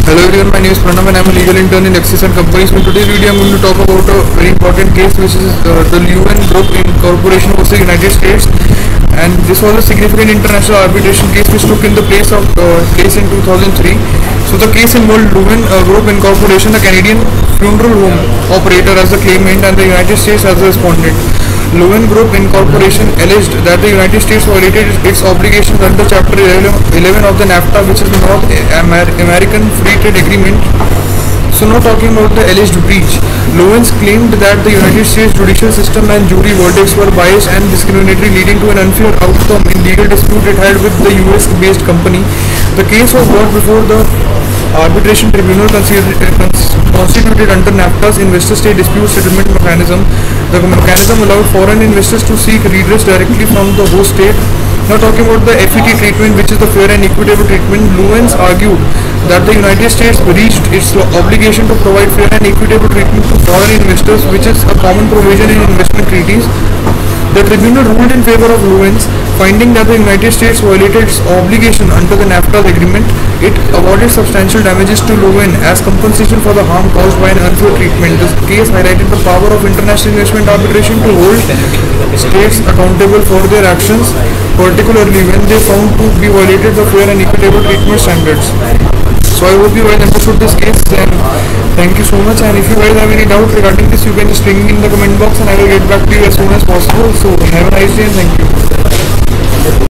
Hello everyone, my name is Pranav and I am a legal intern in Axis and Companies. In today's video, I am going to talk about a very important case, which is the Leuven Group Incorporation versus United States. And this was a significant international arbitration case which took in the place in 2003. So the case involved Leuven Group Incorporation, a Canadian funeral home operator, as the claimant and the United States as the respondent. Leuven Group Incorporation alleged that the United States violated its obligations under Chapter 11 of the NAFTA, which is the North American Free Trade Agreement. So now talking about the alleged breach, Leuven's claimed that the United States judicial system and jury verdicts were biased and discriminatory, leading to an unfair outcome in legal dispute it had with the US-based company. The case was brought before the arbitration tribunal constituted under NAFTA's investor-state dispute settlement mechanism. The mechanism allowed foreign investors to seek redress directly from the host state. Now talking about the FET treatment, which is the fair and equitable treatment, Leuven's argued that the United States breached its obligation to provide fair and equitable treatment to foreign investors, which is a common provision in investment treaties. The tribunal ruled in favor of Leuven's, finding that the United States violated its obligation under the NAFTA agreement. It awarded substantial damages to Leuven as compensation for the harm caused by an unfair treatment. This case highlighted the power of international investment arbitration to hold states accountable for their actions, particularly when they found to be violated the fair and equitable treatment standards. So I hope you guys understood this case, and thank you so much. And if you guys have any doubt regarding this, you can just ring me in the comment box and I will get back to you as soon as possible. So have a nice day and thank you.